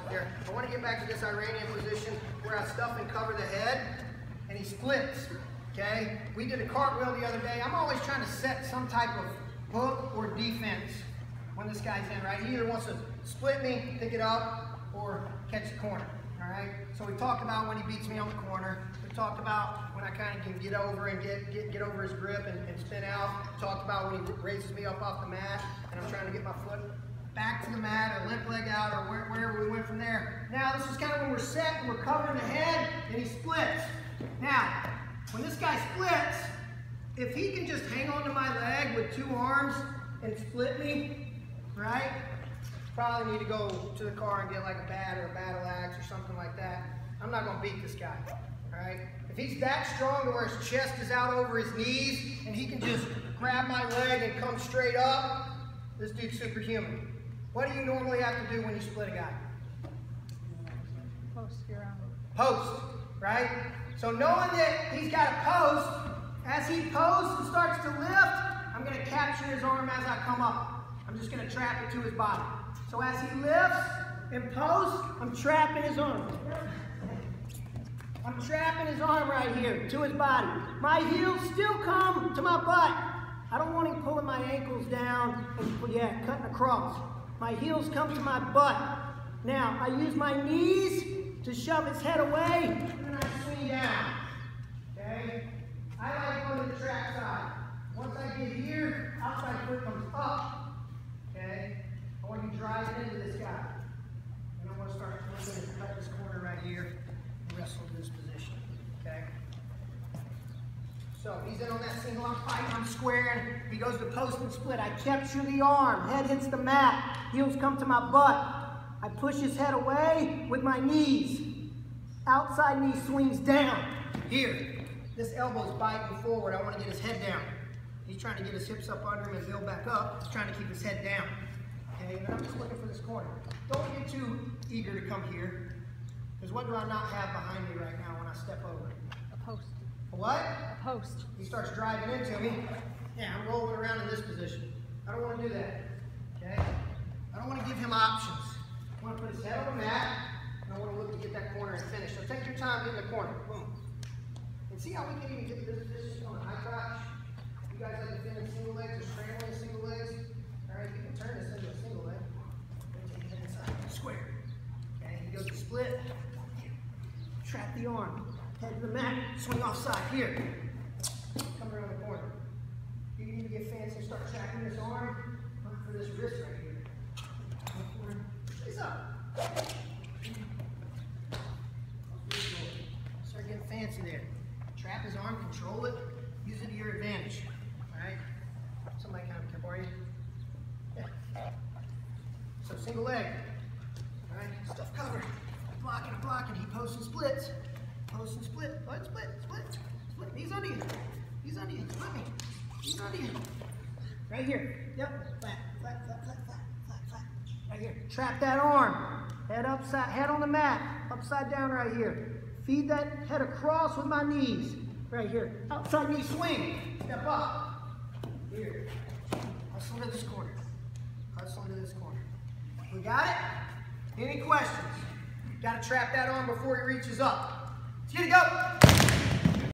Here, I want to get back to this Iranian position where I stuff and cover the head, and he splits. Okay? We did a cartwheel the other day. I'm always trying to set some type of hook or defense when this guy's in, right? He either wants to split me, pick it up, or catch the corner. All right? So we talked about when he beats me on the corner. We talked about when I kind of can get over and get over his grip and spin out. We talked about when he raises me up off the mat and I'm trying to get my foot back to the mat or limp leg out or wherever we went from there. Now this is kind of when we're set and we're covering the head and he splits. Now, when this guy splits, if he can just hang on to my leg with 2 arms and split me, right? Probably need to go to the car and get like a bat or a battle axe or something like that. I'm not going to beat this guy, all right? If he's that strong to where his chest is out over his knees and he can just grab my leg and come straight up, this dude's superhuman. What do you normally have to do when you split a guy? Post your own. Post, right? So knowing that he's got a post, as he posts and starts to lift, I'm going to capture his arm as I come up. I'm just going to trap it to his body. So as he lifts and posts, I'm trapping his arm. I'm trapping his arm right here to his body. My heels still come to my butt. I don't want him pulling my ankles down and cutting across. My heels come to my butt. Now, I use my knees to shove his head away, and then I swing down. Okay? I like going to the track side. Once I get here, outside foot comes up. Okay? I want you driving into this guy. And I want to start flipping and cut this corner right here and wrestle to this position. Okay? So he's in on that single arm fight, I'm squaring. He goes to post and split. I capture the arm, head hits the mat, heels come to my butt. I push his head away with my knees. Outside knee swings down. Here, this elbow's biting forward. I want to get his head down. He's trying to get his hips up under him and build back up. He's trying to keep his head down. Okay, and I'm just looking for this corner. Don't get too eager to come here, because what do I not have behind me right now when I step over? A post. A what? A post. He starts driving into me. Yeah, I'm rolling around in this position. I don't want to do that. Okay? I don't want to give him options. I want to put his head on the mat, and I want to look to get that corner and finish. So take your time getting the corner. Boom. And see how we can even get to this position on a high crotch? You guys like defending single legs or scrambling single legs? All right, you can turn this into a single leg. Take your head inside. Square. Okay, he goes to split. Trap the arm. Head to the mat, swing offside, here. Come around the corner. You need to get fancy and start tracking this arm. Look for this wrist right here. Face up. Start getting fancy there. Trap his arm, control it, use it to your advantage. Alright? Somebody kind of can for you. Yeah. So single leg. Alright, stuff covered. Blocking, he posts and splits. Post and split, split. Knees under you. Knees under you. Split me. Knees under you. Right here. Yep. Flat. Right here. Trap that arm. Head upside, head on the mat. Upside down right here. Feed that head across with my knees. Right here. Outside knee swing. Step up. Here. Hustle to this corner. Hustle to this corner. We got it? Any questions? Got to trap that arm before he reaches up. Let's get it, go!